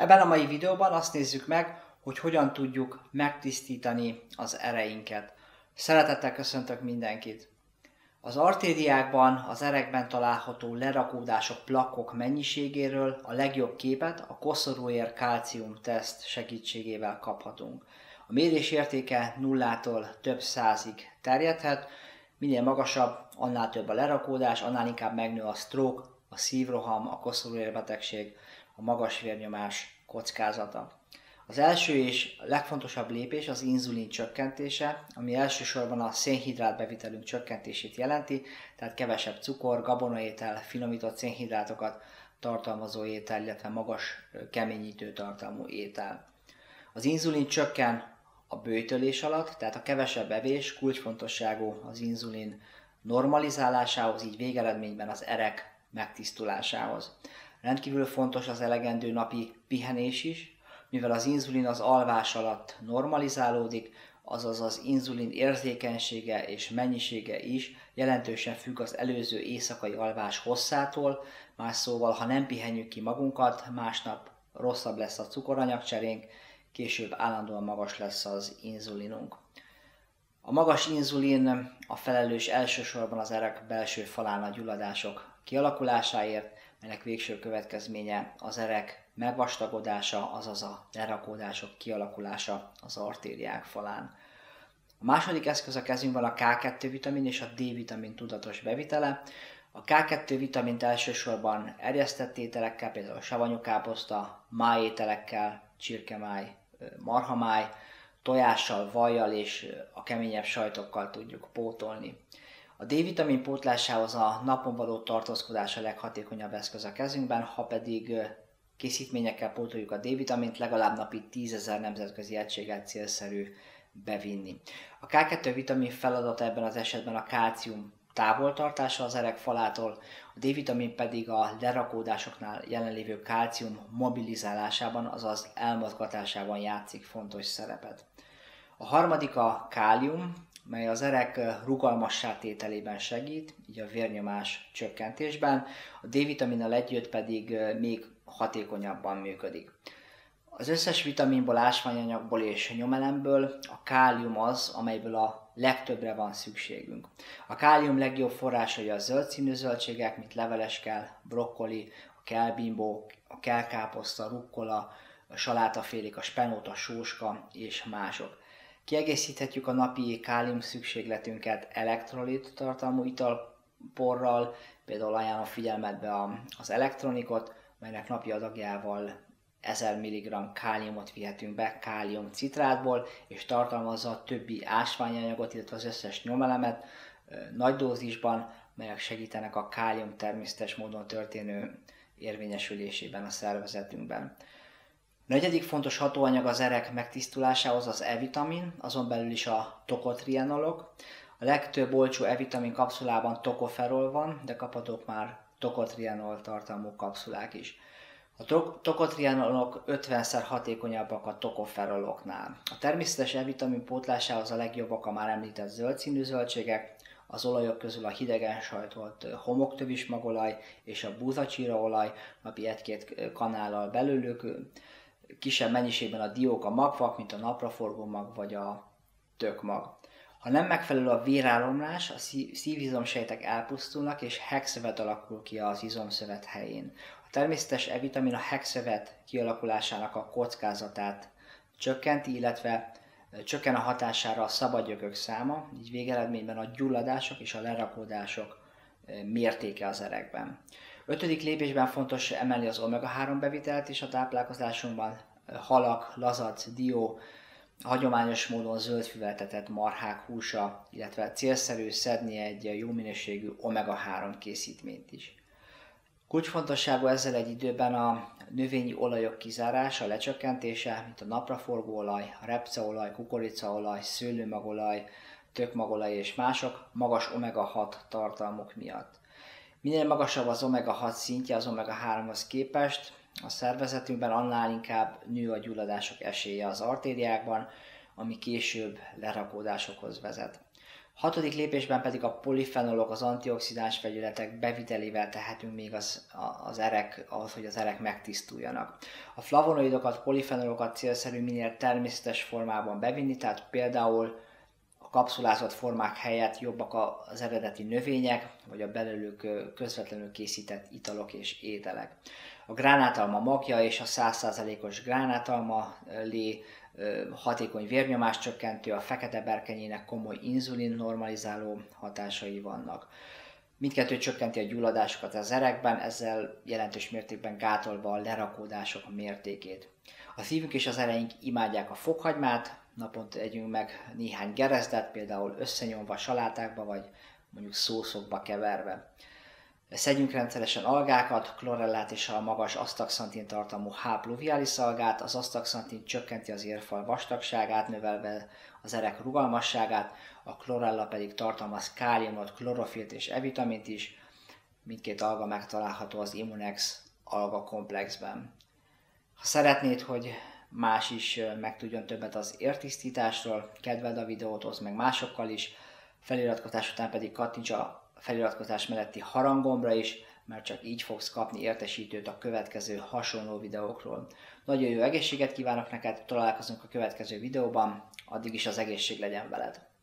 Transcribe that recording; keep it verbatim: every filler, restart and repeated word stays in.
Ebben a mai videóban azt nézzük meg, hogy hogyan tudjuk megtisztítani az ereinket. Szeretettel köszöntök mindenkit! Az artériákban, az erekben található lerakódások, plakkok mennyiségéről a legjobb képet a koszorúér kálcium teszt segítségével kaphatunk. A mérés értéke nullától több százig terjedhet, minél magasabb, annál több a lerakódás, annál inkább megnő a stroke, a szívroham, a koszorúérbetegség, a magas vérnyomás kockázata. Az első és legfontosabb lépés az inzulin csökkentése, ami elsősorban a szénhidrát bevitelünk csökkentését jelenti, tehát kevesebb cukor, gabonaétel, finomított szénhidrátokat tartalmazó étel, illetve magas keményítő tartalmú étel. Az inzulin csökken a böjtölés alatt, tehát a kevesebb evés kulcsfontosságú az inzulin normalizálásához, így végeredményben az erek megtisztulásához. Rendkívül fontos az elegendő napi pihenés is, mivel az inzulin az alvás alatt normalizálódik, azaz az inzulin érzékenysége és mennyisége is jelentősen függ az előző éjszakai alvás hosszától, más szóval, ha nem pihenjük ki magunkat, másnap rosszabb lesz a cukoranyagcserénk, később állandóan magas lesz az inzulinunk. A magas inzulin a felelős elsősorban az erek belső falán a gyulladások kialakulásáért, melynek végső következménye az erek megvastagodása, azaz a lerakódások kialakulása az artériák falán. A második eszköz a kezünkben a ká kettő vitamin és a D-vitamin tudatos bevitele. A ká kettő vitamint elsősorban erjesztett ételekkel, például savanyúkáposzta, májételekkel, csirkemáj, marhamáj, tojással, vajjal és a keményebb sajtokkal tudjuk pótolni. A D-vitamin pótlásához a napon való tartózkodás a leghatékonyabb eszköz a kezünkben, ha pedig készítményekkel pótoljuk a D-vitamint, legalább napi tízezer nemzetközi egységet célszerű bevinni. A ká kettő vitamin feladata ebben az esetben a kálcium távoltartása az erek falától, a D-vitamin pedig a lerakódásoknál jelenlévő kálcium mobilizálásában, azaz elmozgatásában játszik fontos szerepet. A harmadik a kálium, mely az erek rugalmassá tételében segít, így a vérnyomás csökkentésben, a D-vitaminnal együtt pedig még hatékonyabban működik. Az összes vitaminból, ásványanyagból és nyomelemből a kálium az, amelyből a legtöbbre van szükségünk. A kálium legjobb forrásai a zöld színű zöldségek, mint leveleskel, brokkoli, a kelbimbó, a kelkáposzta, rukkola, a salátafélék, a spenót, a sóska és mások. Kiegészíthetjük a napi kálium szükségletünket elektrolit tartalmú italporral, például ajánlom figyelmetbe az elektronikot, melynek napi adagjával ezer milligramm káliumot vihetünk be kálium citrátból, és tartalmazza a többi ásványanyagot, illetve az összes nyomelemet nagy dózisban, melyek segítenek a kálium természetes módon történő érvényesülésében a szervezetünkben. A negyedik fontos hatóanyag az erek megtisztulásához az E-vitamin, azon belül is a tokotrienolok. A legtöbb olcsó E-vitamin kapszulában tokoferol van, de kaphatók már tokotrienol tartalmú kapszulák is. A tokotrienolok ötvenszer hatékonyabbak a tokoferoloknál. A természetes E-vitamin pótlásához a legjobbak a már említett zöld színű zöldségek, az olajok közül a hidegen sajtolt homoktövis magolaj és a búzacsíraolaj, napi egy-két kanállal belőlük, kisebb mennyiségben a dióka magvak, mint a napraforgó mag vagy a tökmag. Ha nem megfelelő a véráramlás, a szívizomsejtek elpusztulnak és hegszövet alakul ki az izomszövet helyén. A természetes E-vitamin a hegszövet kialakulásának a kockázatát csökkenti, illetve csökken a hatására a szabadgyökök száma, így végeredményben a gyulladások és a lerakódások mértéke az erekben. Ötödik lépésben fontos emelni az omega három bevitelt is a táplálkozásunkban, halak, lazac, dió, hagyományos módon zöldfüveltetett marhák húsa, illetve célszerű szedni egy jó minőségű omega három készítményt is. Kulcsfontosságú ezzel egy időben a növényi olajok kizárása, lecsökkentése, mint a napraforgóolaj, a repceolaj, kukoricaolaj, szőlőmagolaj, tökmagolaj és mások magas omega hat tartalmuk miatt. Minél magasabb az omega hat szintje az omega háromhoz képest, a szervezetünkben annál inkább nő a gyulladások esélye az artériákban, ami később lerakódásokhoz vezet. Hatodik lépésben pedig a polifenolok, az antioxidáns vegyületek bevitelével tehetünk még az, az erek, ahhoz, hogy az erek megtisztuljanak. A flavonoidokat, polifenolokat célszerű minél természetes formában bevinni, tehát például a kapszulázott formák helyett jobbak az eredeti növények, vagy a belőlük közvetlenül készített italok és ételek. A gránátalma magja és a száz százalékos gránátalma lé hatékony vérnyomás csökkentő, a fekete berkenyének komoly inzulin normalizáló hatásai vannak. Mindkettő csökkenti a gyulladásokat az erekben, ezzel jelentős mértékben gátolva a lerakódások mértékét. A szívünk és az ereink imádják a fokhagymát, naponta együnk meg néhány gerezdet, például összenyomva salátákba, vagy mondjuk szószokba keverve. Szedjünk rendszeresen algákat, klorellát és a magas asztaxantin tartalmú H. pluvialis algát. Az asztaxantin csökkenti az érfal vastagságát, növelve az erek rugalmasságát, a klorella pedig tartalmaz káliumot, klorofilt és E-vitamint is. Mindkét alga megtalálható az Immunex alga komplexben. Ha szeretnéd, hogy más is megtudjon többet az értisztításról, kedveld a videót, oszd meg másokkal is, feliratkozás után pedig kattints a feliratkozás melletti haranggombra is, mert csak így fogsz kapni értesítőt a következő hasonló videókról. Nagyon jó egészséget kívánok neked, találkozunk a következő videóban, addig is az egészség legyen veled!